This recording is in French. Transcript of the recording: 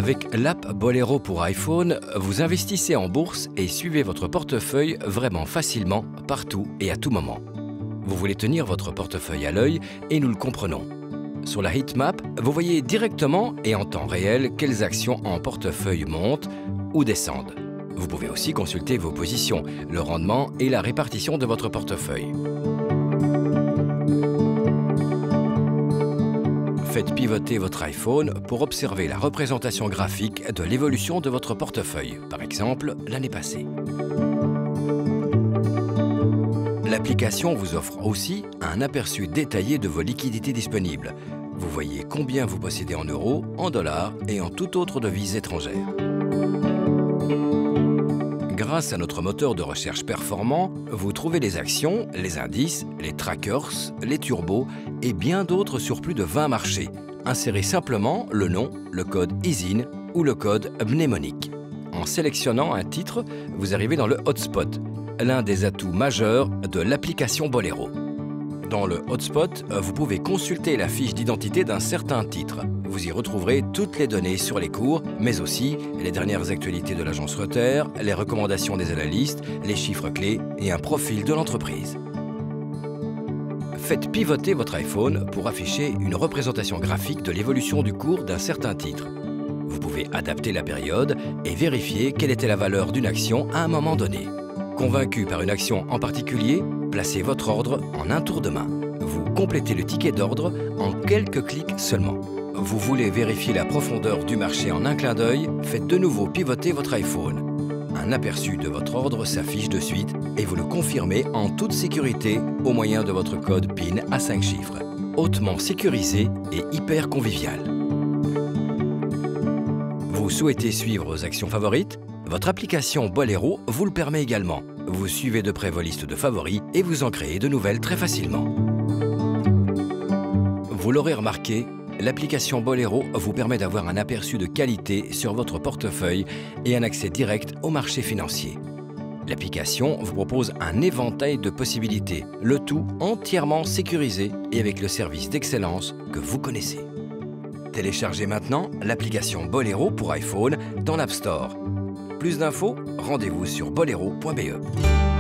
Avec l'app Bolero pour iPhone, vous investissez en bourse et suivez votre portefeuille vraiment facilement, partout et à tout moment. Vous voulez tenir votre portefeuille à l'œil et nous le comprenons. Sur la heatmap, vous voyez directement et en temps réel quelles actions en portefeuille montent ou descendent. Vous pouvez aussi consulter vos positions, le rendement et la répartition de votre portefeuille. Faites pivoter votre iPhone pour observer la représentation graphique de l'évolution de votre portefeuille, par exemple l'année passée. L'application vous offre aussi un aperçu détaillé de vos liquidités disponibles. Vous voyez combien vous possédez en euros, en dollars et en toute autre devise étrangère. Grâce à notre moteur de recherche performant, vous trouvez les actions, les indices, les trackers, les turbos et bien d'autres sur plus de 20 marchés. Insérez simplement le nom, le code ISIN ou le code mnémonique. En sélectionnant un titre, vous arrivez dans le hotspot, l'un des atouts majeurs de l'application Bolero. Dans le hotspot, vous pouvez consulter la fiche d'identité d'un certain titre. Vous y retrouverez toutes les données sur les cours, mais aussi les dernières actualités de l'agence Reuters, les recommandations des analystes, les chiffres clés et un profil de l'entreprise. Faites pivoter votre iPhone pour afficher une représentation graphique de l'évolution du cours d'un certain titre. Vous pouvez adapter la période et vérifier quelle était la valeur d'une action à un moment donné. Convaincu par une action en particulier, placez votre ordre en un tour de main. Vous complétez le ticket d'ordre en quelques clics seulement. Vous voulez vérifier la profondeur du marché en un clin d'œil, faites de nouveau pivoter votre iPhone. Un aperçu de votre ordre s'affiche de suite et vous le confirmez en toute sécurité au moyen de votre code PIN à 5 chiffres. Hautement sécurisé et hyper convivial. Vous souhaitez suivre vos actions favorites? Votre application Bolero vous le permet également. Vous suivez de près vos listes de favoris et vous en créez de nouvelles très facilement. Vous l'aurez remarqué, l'application Bolero vous permet d'avoir un aperçu de qualité sur votre portefeuille et un accès direct au marché financier. L'application vous propose un éventail de possibilités, le tout entièrement sécurisé et avec le service d'excellence que vous connaissez. Téléchargez maintenant l'application Bolero pour iPhone dans l'App Store. Plus d'infos, rendez-vous sur bolero.be.